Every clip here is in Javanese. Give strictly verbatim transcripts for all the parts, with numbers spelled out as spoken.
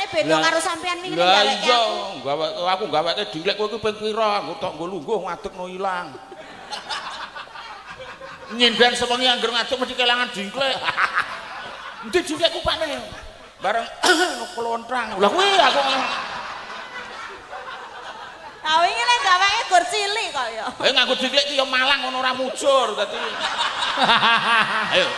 beda karo sampean wingi gawe. Lah iya, gawe aku gaweke dilek kowe iki ping pira? Aku tok nggo lungguh ngadegno ilang. Nyinden sewengi anggere ngadeg mesti kelangan dingklek. Endi dilek kupane? Bareng kelontrang. Lah kuwi aku Lah wingi nek gaweke gur cilik kok ya. Eh nganggo diklik ki ya malang ngono ora mujur dadi. Ayo.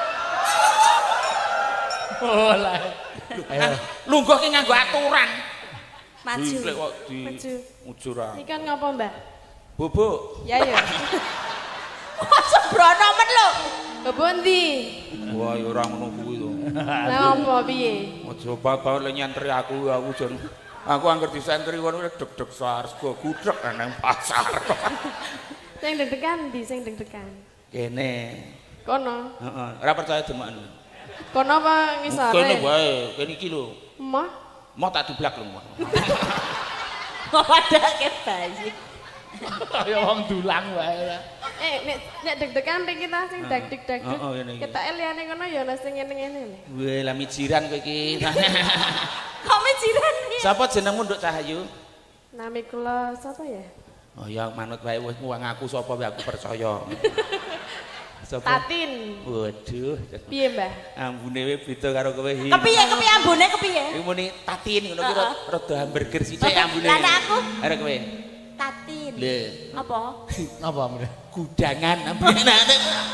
Oh lah. Ayo. Lungguh ki nganggo aturan. Maju. Diklik kok di Maju. mujuran. Iki kan ngapa, Mbak? Bubuk. Ya ya. Kok sembrono men lho. Bebo ndi? Wah ya ora ngono kuwi to. Lah apa piye? Aja bae le nyantri aku aku jan. Aku angger disentri ngono deg-deg sar sego gudeg nang pasar. Sing deg-degan ndi sing deg-degan? Kene. Kono. Heeh, ora percaya demokan. Kono apa ngisore? Kene wae, kene iki lho. Emah. Mau tak diblak lho. Kok padake bayi. Kaya wong dulang wae. Eh nek nek deg-degan rek kita sing deg-deg deg. Heeh, ngene iki. Ketake liyane kono ya ana sing ngene-ngene lho. Weh, lah mijiran kowe iki. Kok mijiran iki? Sapa jenengmu Nduk Cahayu? Nami kula sapa ya? Oh ya manut wae wis ngaku sapa wae aku percaya. Sapa? Tatin. Waduh. Piye, Mbah? Ambune wae beda karo kowe. Kepiye kepiye ambune kepiye? Iku muni tatin ngono ki rada hamburger sithik ambune. Lah nek aku Are kowe. tatin. Lho. Apa? Napa meneh? Gudangan ambune nek.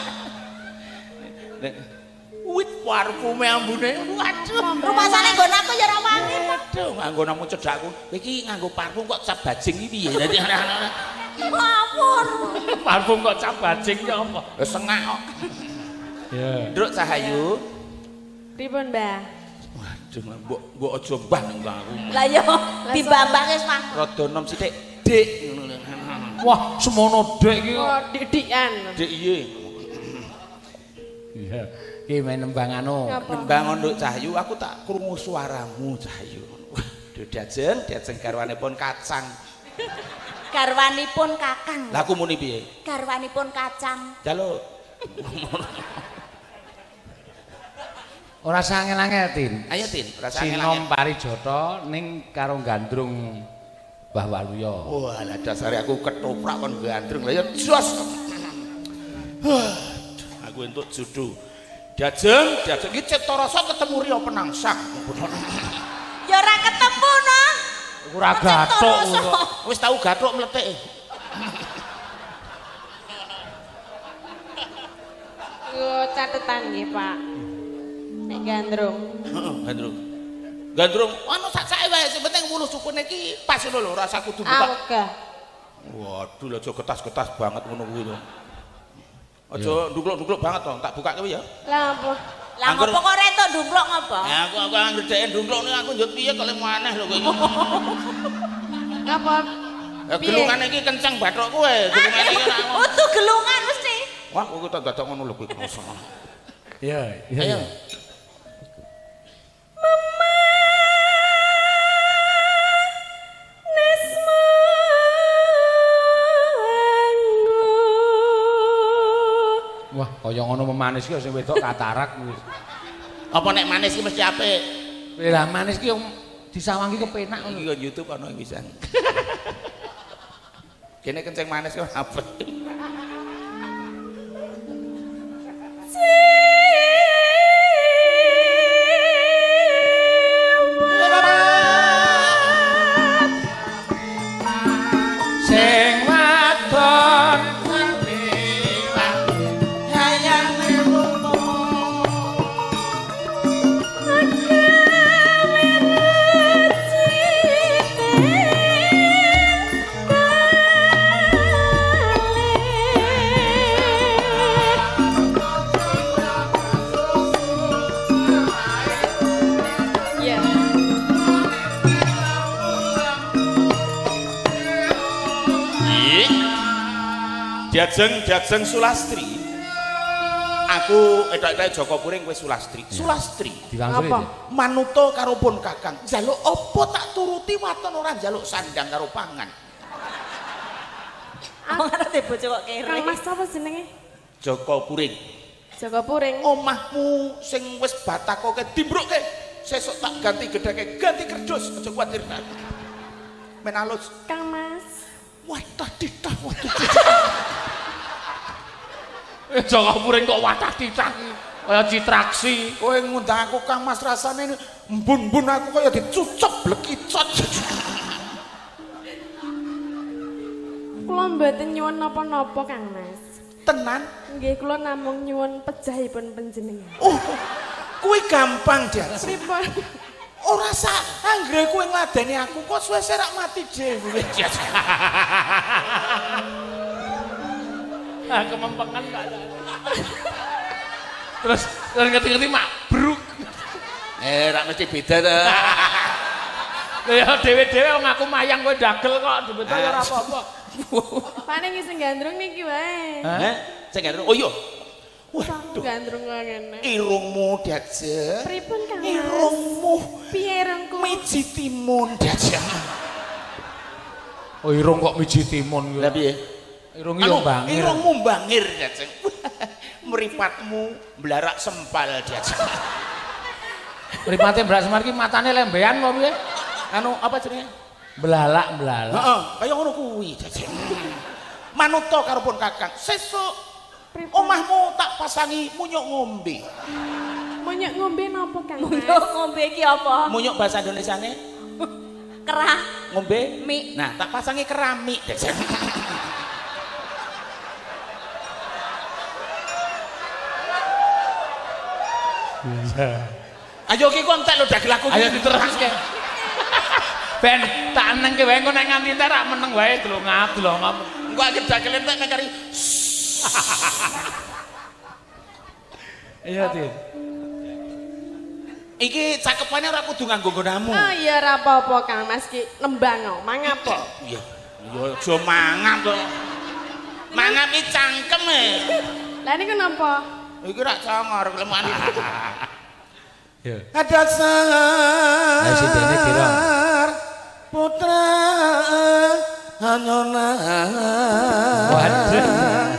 Nek wit parfume ambune. Waduh. Rumasane nggon aku ya ora wangi. Waduh, nganggo namu cedhakku. Kowe iki nganggo parfum kok cap bajing iki piye? Dadi anak-anak. Ngawur. Parfum kok cap bajing ya apa? Wis sengak kok. Ya. Nduk Cahayu. Pripun, Mbah? Waduh, mbok mbok aja mbah nang aku. Lah yo dibambang wis mah. Rada nom sithik, Dik ngono lho. Wah, semono dek iki. Oh, dik-dikan. Dik iye. Iya. Ki main nembang anu. Ngapa? Nembang Nduk Cahayu, aku tak krungu suaramu Cahayu. Waduh, Diajeng, Diajeng garwanipun kacang. Garwanipun Kakang. Lah aku muni piye? Garwanipun kacang. Jaluk. Ora sangel-angel, Tin. Ayo Tin, rasa Sinom Parijata ning karo gandrung Mbah Waluya. Wah, lah dasare aku ketoprak kon gandrung. Lah ya jos. Aku entuk judu. Diajeng, Diajeng iki cipta rasa ketemu Rio Penangsang. Ya ora ketemu no. Ora gathuk kok. Wis tau gathuk mletik. Yo catetan nggih, Pak. Nek gandrung. Heeh, gandrung. Gandrung, anu sak-sake wae, sing penting wulu sukune iki pas ngono lho, rasa kudu buka. Awegah. Waduh, aja getas-getas banget ngono kuwi lho. Aja ndungkluk-ndungkluk banget to, tak buka kowe ya. Lah apa? Lah ngopo kok retok ndumplok ngopo? Ya aku aku anggere dhek ndungkluk nih aku njut piye kok lek maneh lho kowe iki. Ngapa? Ya gelungane iki kenceng bathuk kowe, gelungane iki ora. Utu gelungan mesti. Wah, kowe tak dadak ngono lho kowe kroso. Iya, iya. Ayo. Wah, kaya ngono memanis ki sing wedok katarak wis. Apa nek manis iki mesti apik? Lah manis ki disawangi kepenak ngono. Iki yo YouTube ana pisan. Kene kenceng manis kok apik. Sing wadon Iya. Diajeng Diajeng Sulastri. Aku edak-edak Joko Puring kowe Sulastri. Sulastri. diwangsuli. Apa? Manuta karo pun Kakang. Njaluk apa tak turuti waton ora njaluk sandang karo pangan. Aku ngerti bojo kok kere. Kang Mas apa jenenge? Joko Puring. Joko Puring. Omahmu sing wis batakoke dimbrukke Sesuk tak ganti gedheke, ganti kerdus, aja kuwatir. Men alus. Kang Mas. Watah ditah, watah. Eh Jaka Puring kok watah ditah iki. Kaya citraksi. Kowe ngundang aku Kang Mas rasane mbun-mbun aku kaya dicucuk blekicot. Kula mboten nyuwun napa-napa Kang Mas. Tenan? Nggih kula namung nyuwun pejahipun panjenengan. Oh. Kuwi gampang, Jan. Pripun? Ora sak anggere kowe ngladeni aku kok suwe-suwe rak mati dhewe. Ah kemempengan gak ada. Terus terus ngerti-ngerti mak bruk. Eh rak mesti beda to. Ya dhewe-dhewe wong aku mayang kowe dagel kok dhewe ya ora apa-apa. Paling sing gandrung niki wae. Heh, sing gandrung. Oh iya. Waduh, gandrung ngene. Irungmu Dajeng. Pripun Kang Mas? Irungmu. Piye irungku? Miji timun Dajeng. Oh irung kok miji timun kuwi. Lah piye? Irung yo bangir. Irungmu bangir Dajeng. Mripatmu mblarak sempal Dajeng. Mripate mbrak semar ki matane lembean kok piye? Anu apa jenenge? Belalak-belalak. Heeh, kaya ngono kuwi Dajeng. Manuta karo pun Kakang. Sesuk omahmu tak pasangi munyuk ngombe. Munyuk ngombe napa Kang Mas? Munyuk ngombe iki apa? Munyuk bahasa Indonesiane Kerah. ngombe mie. Nah, tak pasangi keramik. Ayo ki kok entek lho dagel aku. Ayo diteruske. Ben tak nengke wae engko nek nganti entek rak meneng wae delongap-delongap. Engko akhir dagel entek nek kari. Iya, Dit. Iki cakepane ora kudu nganggo nggonamu. Oh iya ora apa-apa Kang Mas ki nembang kok, mangapa? Iya. Ya aja mangap to. Mangap iki cangkem e. Lah niku napa? Iki rak congor kelemane. Ya. Ada sang. Ayo sintene kira. Putra Hanyona. Waduh.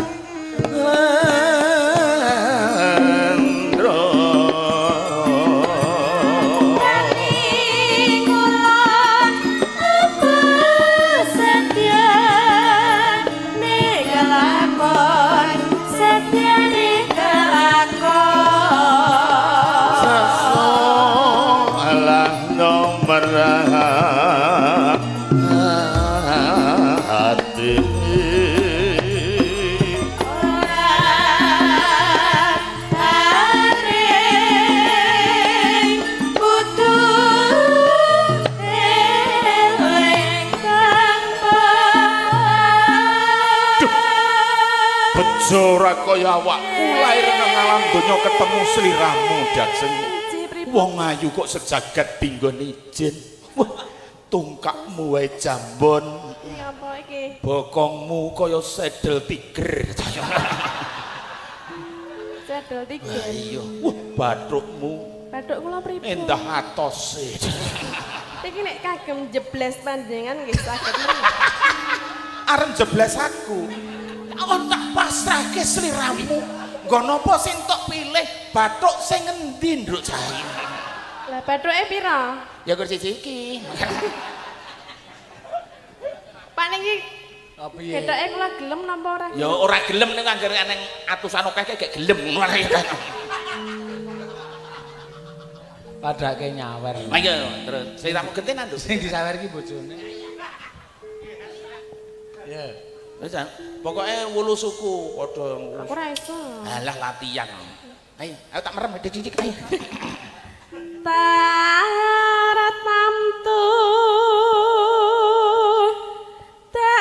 Ora kaya awakku lair nang alam donya ketemu sliramu Dajeng. Wong ayu kok sejagat dinggon ijen. Wah, tungkakmu wae jambon. Iya apa iki? Bokongmu kaya sedel tiger. Sedel tiger. Iya. Wah, bathukmu. Bathuk kula pripun? Endah atose. Iki nek kagem jebles panjenengan nggih saged men. Arep jebles aku. Awak tak pasrahke sliramu. Nggo napa sing tok pilih bathuk sing endi, Nduk Cahyo? Lah bathuke pira? Ya kursi iki. Pak niki Oh piye? ketoke kula gelem napa ora? Ya ora gelem ning anggere nang atusan akeh gek gelem ngono ae. Padake nyawer. Ayo terus sliramu gentenan lho. Sing disawer iki bojone. Ya. Wis pokoke wulu suku padha. Aku ora iso. Alah latihan. Ayo, ayo tak merem didik ayo. Tarat tamtu tak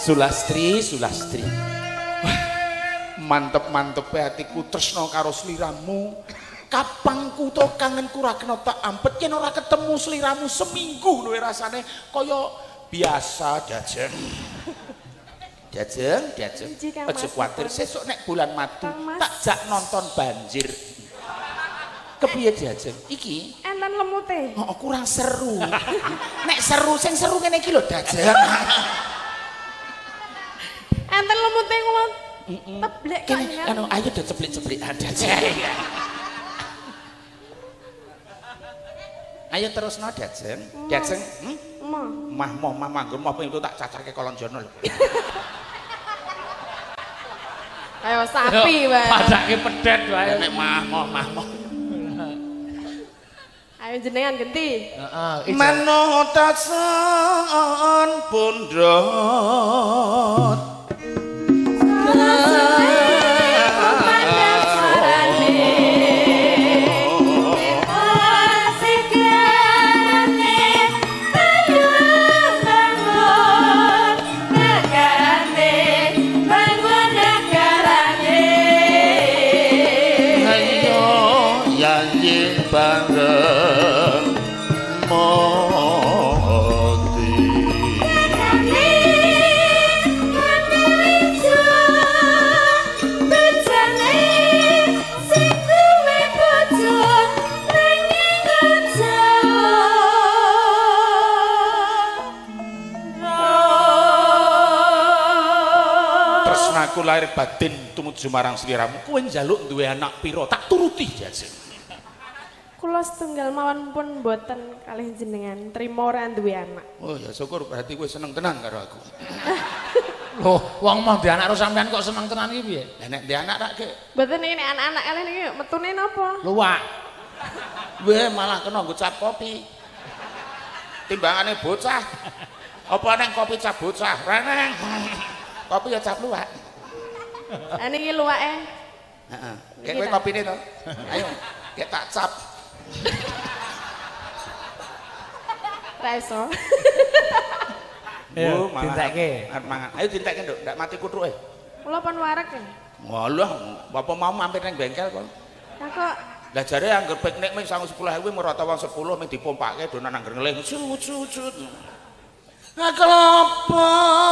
Sulastri, Sulastri. Wah, mantep-mantep atiku tresna karo sliramu. Kapangku to kangenku ra kena tak ampet yen ora ketemu sliramu seminggu lho rasane kaya biasa Jajeng. Jajeng, Jajeng. Aja kuwatir sesuk nek bulan madu tak jak nonton banjir. Kepiye Jajeng? Iki enten lemute. Oh, kurang seru. Nek seru sing seru ngene iki lho Jajeng. Enten lemute ngomong teblek kan. Anu ayo do ceplik-ceplik Jajeng. Ayo terus no Jajeng. Jajeng, hmm? Mah moh mah manggon moh itu tak cacake kolon jono lho. Kayak sapi wae. Padake pedet wae. Nek mah moh mah moh. Ayo jenengan genti. Heeh. Manut tasan pundhut. Aku lahir batin tumuju marang sliramu kowe njaluk duwe anak pira tak turuti Jajeng. Kula setunggal mawon pun mboten kalih jenengan trima ora duwe anak. Oh ya syukur berarti kowe seneng tenan karo aku. Loh, wong mau duwe anak karo sampean kok seneng tenan iki piye? Lah nek duwe anak tak ge. Mboten iki nek anak-anak kalih niki metune napa? Luwak. Weh malah kena nggo cap kopi. Timbangane bocah. Apa neng kopi cap bocah? Reneng. Kopi ya cap luwak. Lah niki luwake. Heeh. Kek kowe kopine to. Ayo, kek tak cap. Ra iso. Ayo, dintekke. Arep mangan. Ayo dintekke, Nduk, ndak mati kutruke. Kula pun wareg ya. Walah, bapak mau mampir nang bengkel kok. Lah kok Lah jare angger piknik ming sangu sepuluh ribu merata wong sepuluh ming dipompake donan angger ngelih. Cut-cut. Nah kelapa.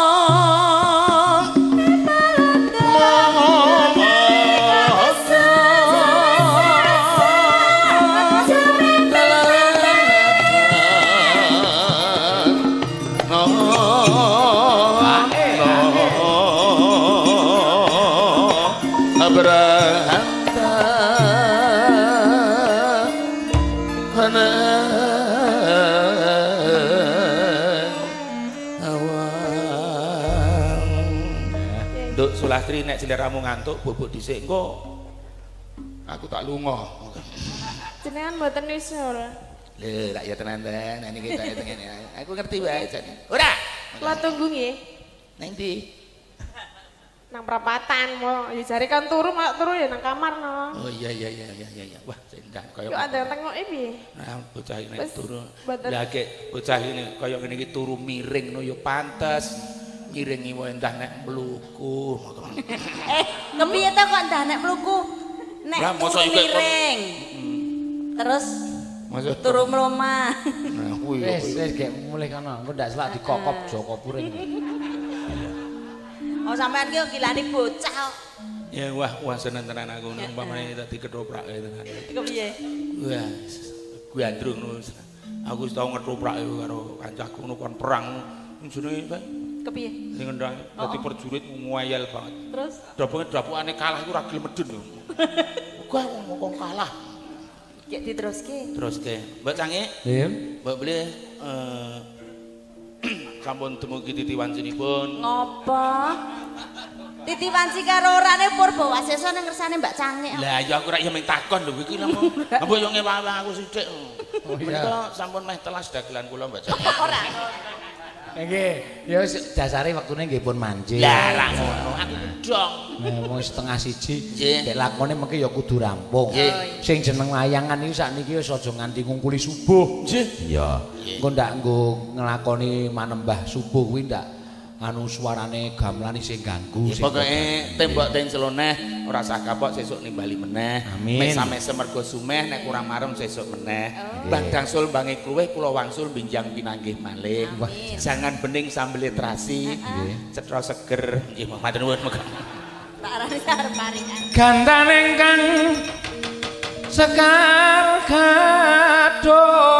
Sulastri nek sliramu ngantuk bubuk dhisik engko aku tak lunga. jenengan mboten isul. Lho, tak ya tenan ten, nek niki tak ngene. Aku ngerti wae jane. Ora. Kula tunggu nggih. Nang ndi? Nang perapatan mo, ya jare kan turu mak turu ya nang kamar no. Oh iya iya iya iya iya. Wah, sendan kaya. Yo ada tengoke piye? Nah, bocah iki nek turu. Mboten. Lah gek bocah ini kaya ngene iki turu miring no ya pantes. Ngiringi wae entah nek mluku. Eh, kepiye to kok ndak nek mluku? Nek Lah, mosok turu iki kok- miring. Terus Maksud turu mlumah. Nah, kuwi Wis, wis gek mulih kono. Engko ndak selak dikokop Joko Puring. Oh sampean ki gilani bocah kok. ya wah wah seneng tenan aku umpamane dadi ketoprak tenan. Kepiye? Wah, kuwi andrung no. Aku wis tau ngetoprak karo kancaku ngono kon perang. Jenenge Kepiye? ning ngendang dadi perjurit nguayal banget. Terus Dobonge dapukane kalah iku ora gelem medun lho. Gua ngomong kalah. Ki diteruske. Terus ke, Mbak Cange, Nggih. Mbak beli eh sampun dumugi titi wancinipun. Ngopo? Titi wanci karo orane Purbawaseso ning ngersane Mbak Cange. Lah ya aku rak ya ming takon lho iki lho. Apa yo ngewang aku sithik. Oh iya. Menika sampun meh telas dagelan kula Mbak Cange. Ora. Nggih, ya wis dasare wektune nggih pun mancing. Lah lah ngono aku ndong. Nah, wong setengah siji, Nggih. nek lakone mengke ya kudu rampung. Nggih. Sing jeneng wayangan iki sakniki wis aja nganti ngungkuli subuh. Nggih. Iya. Engko ndak nggo nglakoni manembah subuh kuwi ndak anu suarane gamelan sing ganggu sing pokoke tembok ten celoneh ora usah kapok sesuk nimbali meneh mesa-mesa mergo sumeh nek kurang marem sesuk meneh Mbah Dangsul bange kluwih kula wangsul binjang pinanggih malih jangan bening sambel terasi cetha seger nggih matur nuwun muga tak arani arep maringan gandan ingkang sekar kados